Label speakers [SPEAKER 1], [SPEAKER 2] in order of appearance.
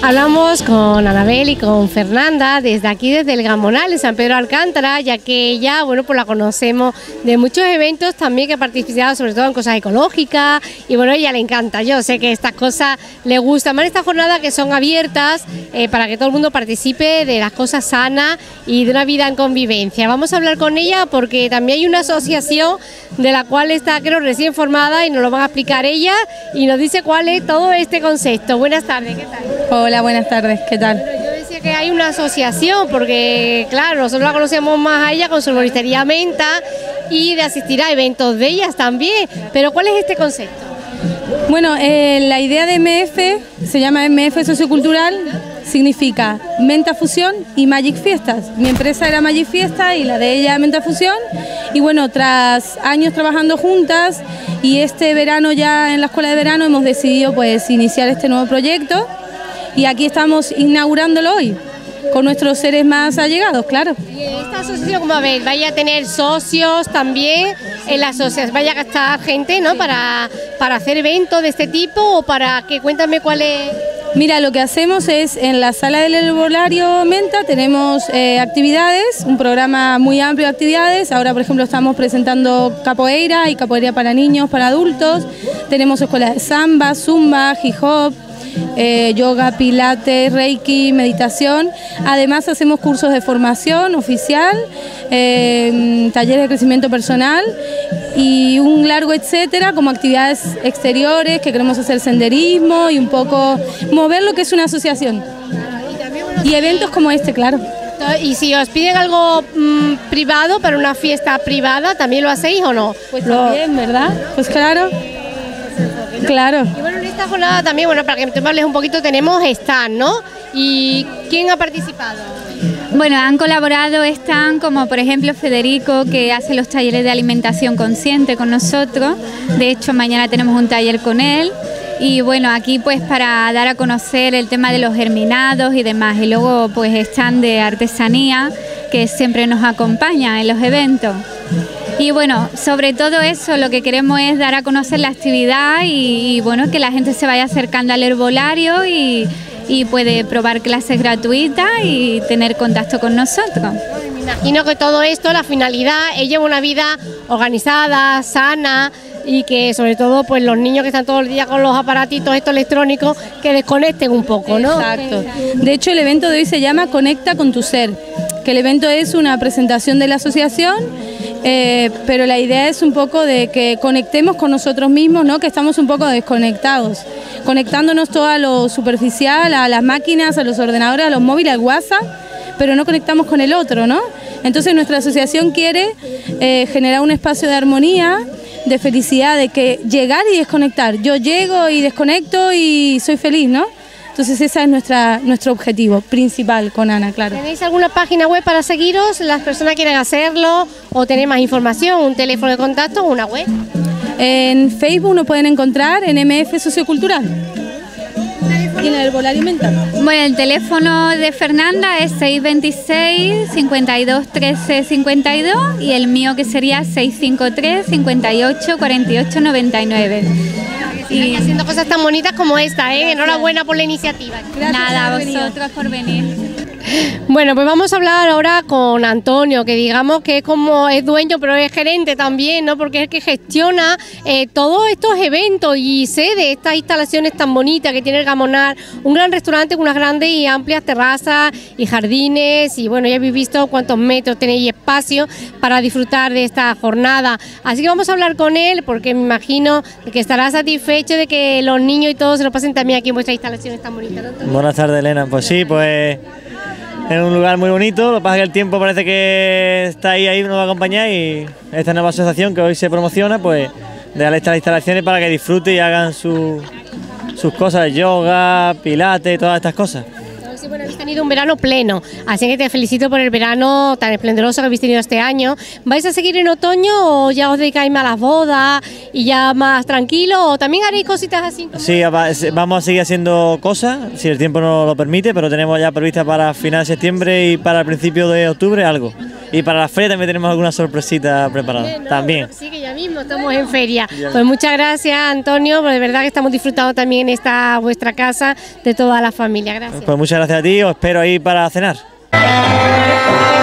[SPEAKER 1] Hablamos con Anabel y con Fernanda desde aquí, desde el Gamonal de San Pedro Alcántara, ya que ella, bueno, pues la conocemos de muchos eventos también que ha participado, sobre todo en cosas ecológicas, y bueno, a ella le encanta. Yo sé que estas cosas le gustan más, estas jornadas que son abiertas para que todo el mundo participe de las cosas sanas y de una vida en convivencia. Vamos a hablar con ella porque también hay una asociación de la cual está, creo, recién formada y nos lo van a explicar ella y nos dice cuál es todo este concepto. Buenas tardes, ¿qué tal?
[SPEAKER 2] Hola, buenas tardes, ¿qué tal?
[SPEAKER 1] Bueno, yo decía que hay una asociación porque, claro, nosotros la conocemos más a ella con su arboristería Menta y de asistir a eventos de ellas también, pero ¿cuál es este concepto?
[SPEAKER 2] Bueno, la idea de MF se llama MF Sociocultural, significa Menta Fusión y Magic Fiestas. Mi empresa era Magic Fiesta y la de ella Menta Fusión. Y bueno, tras años trabajando juntas y este verano ya en la escuela de verano hemos decidido pues iniciar este nuevo proyecto y aquí estamos inaugurándolo hoy con nuestros seres más allegados, claro.
[SPEAKER 1] ¿Y esta asociación, cómo a ver, vaya a tener socios también en la asociación, vaya a gastar gente, ¿no? para hacer eventos de este tipo o para que cuéntame cuál es?
[SPEAKER 2] Mira, lo que hacemos es en la sala del herbolario Menta tenemos actividades, un programa muy amplio de actividades. Ahora, por ejemplo, estamos presentando capoeira y capoeira para niños, para adultos. Tenemos escuelas de samba, zumba, hip hop, yoga, pilates, reiki, meditación. Además hacemos cursos de formación oficial, talleres de crecimiento personal y un largo etcétera, como actividades exteriores, que queremos hacer senderismo y un poco mover lo que es una asociación. Y eventos como este, claro.
[SPEAKER 1] Y si os piden algo privado, para una fiesta privada, ¿también lo hacéis o no?
[SPEAKER 2] Pues también, ¿verdad? Pues claro. Claro.
[SPEAKER 1] Y bueno, en esta jornada también, bueno, para que me hables un poquito, tenemos stand, ¿no? ¿Y quién ha participado?
[SPEAKER 3] Bueno, han colaborado están como por ejemplo Federico, que hace los talleres de alimentación consciente con nosotros. De hecho, mañana tenemos un taller con él. Y bueno, aquí pues para dar a conocer el tema de los germinados y demás. Y luego pues están de artesanía, que siempre nos acompaña en los eventos. Y bueno, sobre todo eso, lo que queremos es dar a conocer la actividad y bueno, que la gente se vaya acercando al herbolario y puede probar clases gratuitas y tener contacto con nosotros.
[SPEAKER 1] Me imagino que todo esto, la finalidad es llevar una vida organizada, sana y que sobre todo pues los niños que están todo el día con los aparatitos estos electrónicos que desconecten un poco, ¿no?
[SPEAKER 2] Exacto. De hecho, el evento de hoy se llama Conecta con tu ser, que el evento es una presentación de la asociación, pero la idea es un poco de que conectemos con nosotros mismos, ¿no? Que estamos un poco desconectados, conectándonos todo a lo superficial, a las máquinas, a los ordenadores, a los móviles, al WhatsApp, pero no conectamos con el otro, ¿no? Entonces nuestra asociación quiere generar un espacio de armonía, de felicidad, de que llegar y desconectar. Yo llego y desconecto y soy feliz, ¿no? Entonces ese es nuestro objetivo principal con Ana, claro.
[SPEAKER 1] ¿Tenéis alguna página web para seguiros? ¿Las personas quieren hacerlo o tener más información? ¿Un teléfono de contacto o una web?
[SPEAKER 2] En Facebook nos pueden encontrar en MF Sociocultural. ¿Y en el herbolario Menta?
[SPEAKER 3] Bueno, el teléfono de Fernanda es 626 52 13 52 y el mío que sería 653 58 48 99.
[SPEAKER 1] Y haciendo cosas tan bonitas como esta, ¿eh? Enhorabuena por la iniciativa.
[SPEAKER 3] Gracias. Nada, a vosotros por venir.
[SPEAKER 1] Bueno, pues vamos a hablar ahora con Antonio, que digamos que es dueño, pero es gerente también, ¿no? Porque es el que gestiona todos estos eventos y sé de estas instalaciones tan bonitas que tiene el Gamonal, un gran restaurante con unas grandes y amplias terrazas y jardines y bueno, ya habéis visto cuántos metros tenéis espacio para disfrutar de esta jornada. Así que vamos a hablar con él porque me imagino que estará satisfecho de que los niños y todos se lo pasen también aquí en vuestras instalaciones tan bonitas, ¿no?
[SPEAKER 4] Buenas tardes, Elena. Pues sí, pues es un lugar muy bonito, lo que pasa es que el tiempo parece que está ahí nos va a acompañar y esta nueva asociación que hoy se promociona, pues de darle estas instalaciones para que disfruten y hagan sus cosas, yoga, pilates, todas estas cosas.
[SPEAKER 1] Sí, bueno, habéis tenido un verano pleno, así que te felicito por el verano tan esplendoroso que habéis tenido este año. ¿Vais a seguir en otoño o ya os dedicáis más a las bodas y ya más tranquilo o también haréis cositas así?
[SPEAKER 4] Sí, vamos a seguir haciendo cosas, si el tiempo nos lo permite, pero tenemos ya prevista para final de septiembre y para el principio de octubre algo. y para la feria también tenemos alguna sorpresita preparada.
[SPEAKER 1] Bien, ¿no?
[SPEAKER 4] También.
[SPEAKER 1] Bueno, sí, que ya mismo estamos en feria. Pues muchas gracias, Antonio, pues de verdad que estamos disfrutando también en esta vuestra casa de toda la familia. Gracias.
[SPEAKER 4] Pues muchas gracias a ti, os espero ahí para cenar.